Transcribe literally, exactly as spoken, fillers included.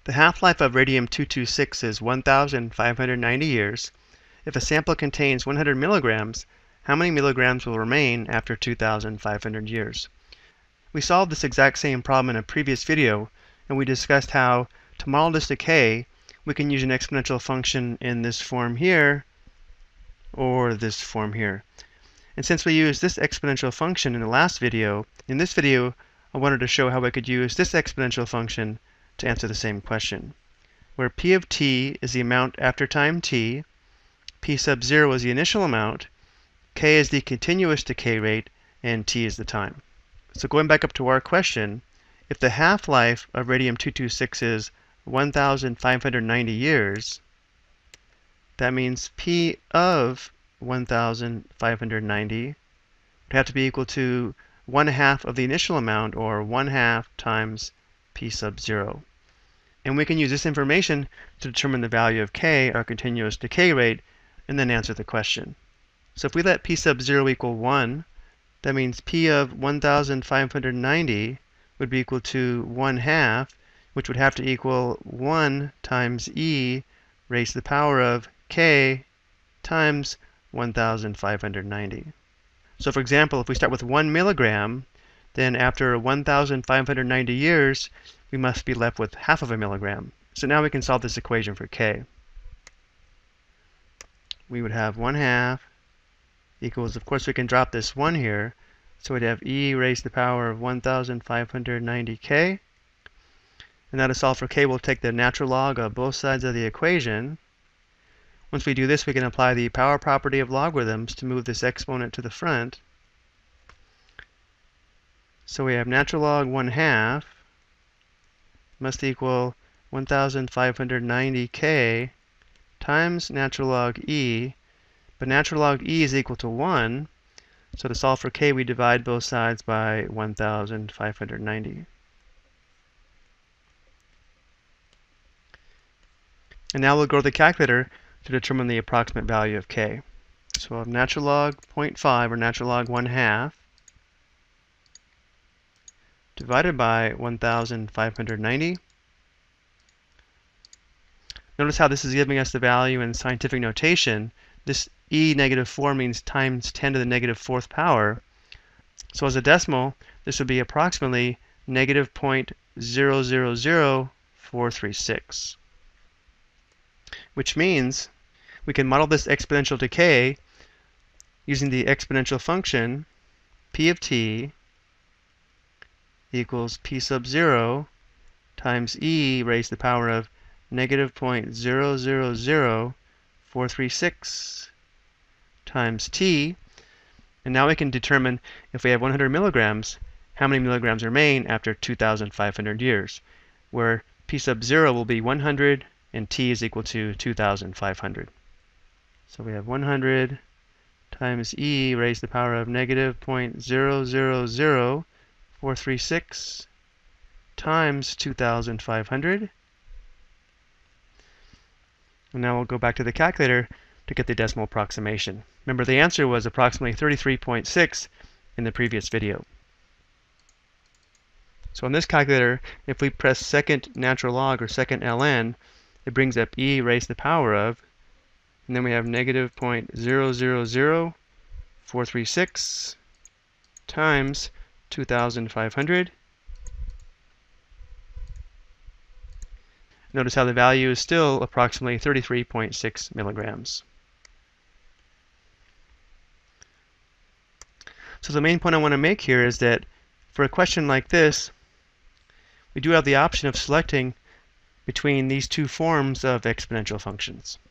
The half-life of radium two twenty-six is one thousand five hundred ninety years. If a sample contains one hundred milligrams, how many milligrams will remain after two thousand five hundred years? We solved this exact same problem in a previous video, and we discussed how to model this decay, we can use an exponential function in this form here, or this form here. And since we used this exponential function in the last video, in this video I wanted to show how we could use this exponential function to answer the same question, where p of t is the amount after time t, p sub zero is the initial amount, k is the continuous decay rate, and t is the time. So going back up to our question, if the half-life of radium two twenty-six is one thousand five hundred ninety years, that means p of one thousand five hundred ninety would have to be equal to one half of the initial amount, or one half times p sub zero. And we can use this information to determine the value of k, our continuous decay rate, and then answer the question. So if we let p sub zero equal one, that means p of one thousand five hundred ninety would be equal to one half, which would have to equal one times e raised to the power of k times one thousand five hundred ninety. So for example, if we start with one milligram, then after one thousand five hundred ninety years, we must be left with half of a milligram. So now we can solve this equation for k. We would have one half equals, of course we can drop this one here, so we'd have e raised to the power of one thousand five hundred ninety k. And now to solve for k, we'll take the natural log of both sides of the equation. Once we do this, we can apply the power property of logarithms to move this exponent to the front. So we have natural log one half must equal one thousand five hundred ninety k times natural log e, but natural log e is equal to one, so to solve for k we divide both sides by one thousand five hundred ninety. And now we'll go to the calculator to determine the approximate value of k. So we'll have natural log zero point five, or natural log one half, divided by one thousand five hundred ninety. Notice how this is giving us the value in scientific notation. This e negative four means times ten to the negative fourth power. So as a decimal, this would be approximately negative zero point zero zero zero four three six. Which means we can model this exponential decay using the exponential function p of t equals p sub zero times e raised to the power of negative zero point zero zero zero four three six times t. And now we can determine, if we have one hundred milligrams, how many milligrams remain after two thousand five hundred years, where p sub zero will be one hundred and t is equal to two thousand five hundred. So we have one hundred times e raised to the power of negative zero point zero zero zero four three six times two thousand five hundred. And now we'll go back to the calculator to get the decimal approximation. Remember, the answer was approximately thirty-three point six in the previous video. So on this calculator, if we press second natural log, or second ln, it brings up e raised to the power of, and then we have negative zero point zero zero zero four three six times two thousand five hundred. Notice how the value is still approximately thirty-three point six milligrams. So the main point I want to make here is that for a question like this, we do have the option of selecting between these two forms of exponential functions.